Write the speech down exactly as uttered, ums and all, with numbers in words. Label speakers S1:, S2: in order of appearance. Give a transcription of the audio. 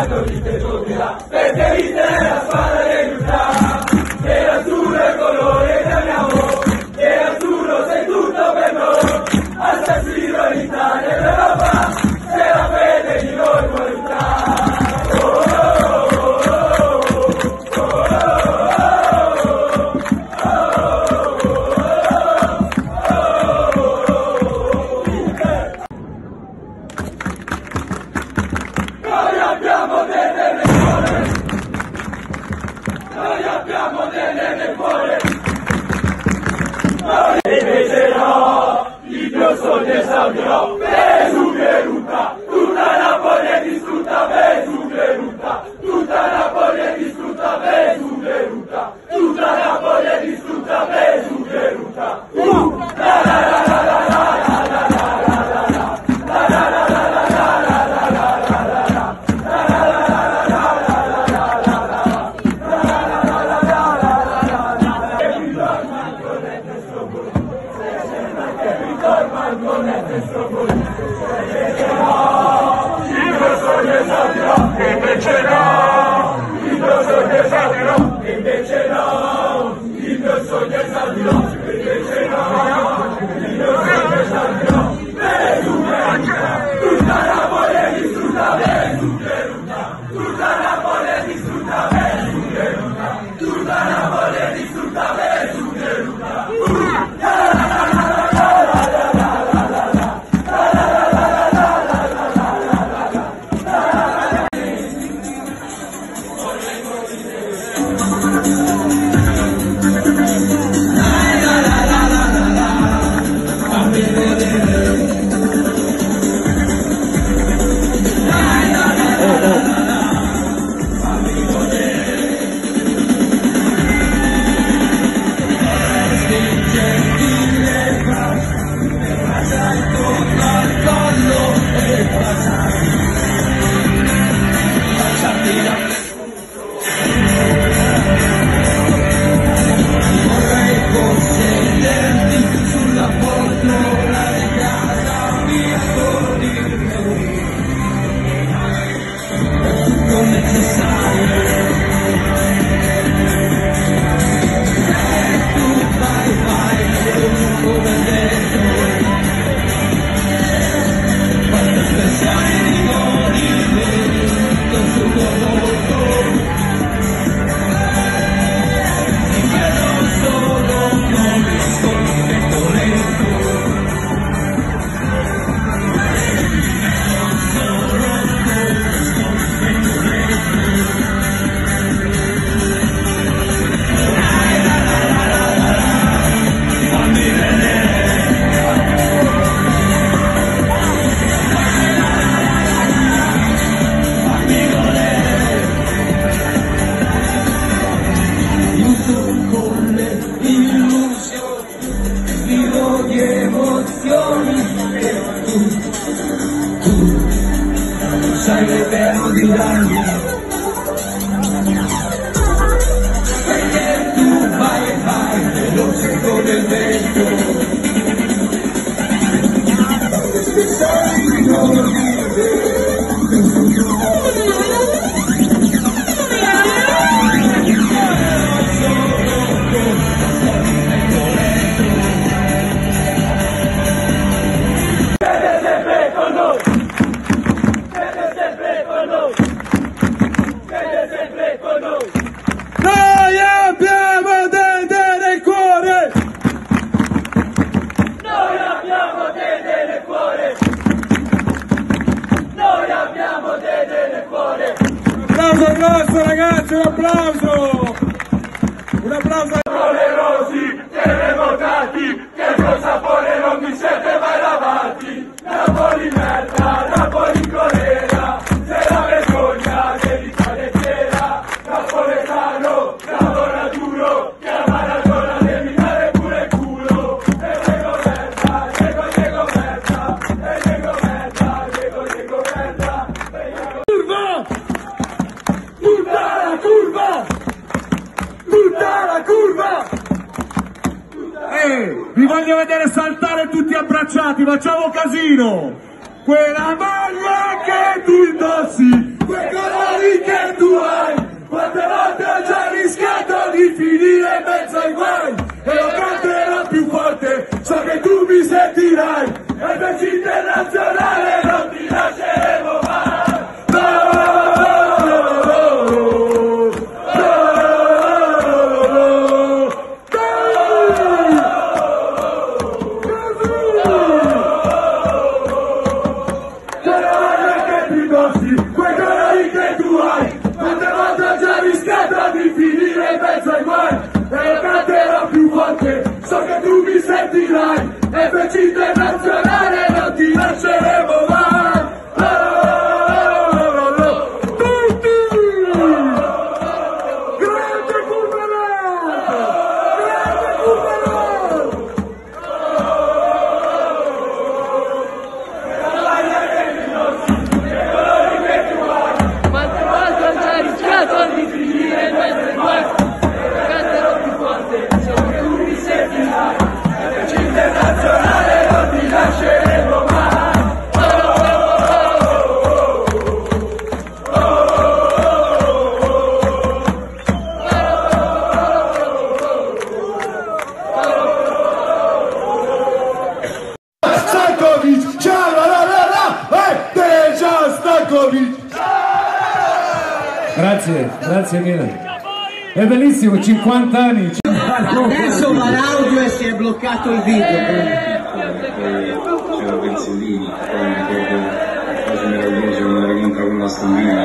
S1: cattolica e doppia, perché vita è la spada dell'unità, se l'azzurro è il colore che amiamo, e azzurro sei tutto per noi, assassino l'Italia e l'Europa, se la fede di noi può aiutare. Noi abbiamo delle nel cuore, noi abbiamo delle nel cuore, noi invece no, il mio sogno esaudirò, Vesuvio tutta Napoli è distrutta, Vesuvio tutta Napoli è distrutta, Vesuvio tutta Napoli è distrutta, Vesuvio la la la la la la la la la la la. Invece no, il mio sogno esaudirò, invece no, il mio sogno esaudirò, invece no, il mio sogno esaudirò, tutta Napoli è distrutta, tutta Napoli è distrutta, tutta Napoli è distrutta, sai l'eterno di danni, perché tu vai e vai veloce con il vento, sai non dire.
S2: Noi abbiamo Dede nel cuore!
S1: Noi abbiamo Dede nel cuore! Noi abbiamo Dede nel cuore!
S2: Un applauso grosso ragazzi, un applauso! Un applauso!
S1: Onerosi, terremotati, che col sapore non vi siete mai lavati! Napoli merda, Napoli colera, se la vergogna dell'Italia intera! Napoletano, lavora duro, chiama la zona devi dare pure il culo! E Diego merda, Diego Diego merda, e Diego merda, Diego Diego merda,
S2: Curva! Tutta la curva! Tutta la curva! Eh, vi voglio vedere saltare tutti abbracciati, facciamo casino! Quella maglia che tu indossi, quei colori
S1: sentirai, F C Internazionale non ti lasceremo mai. Quei colori che tu hai, quante volte ho già rischiato di finire in mezzo ai guai, e lo canterò più volte, so che tu mi sentirai, F C Internazionale non ti lasceremo mai. Tutti! Grande Cumberland! Grande Cumberland!
S3: Di finire in mezzo ai guai, canterò più forte, so che tu mi sentirai, F C Internazionale non ti lasceremo mai.
S1: Stankovic, ciao la la la la, e Dejan Stankovic.
S2: Grazie, grazie mille. È bellissimo, cinquanta anni.
S4: Adesso va l'audio e si è bloccato il video.
S5: C'era Pezzolini, poi mi ricordo quasi meraviglioso andare contro con la Stambina.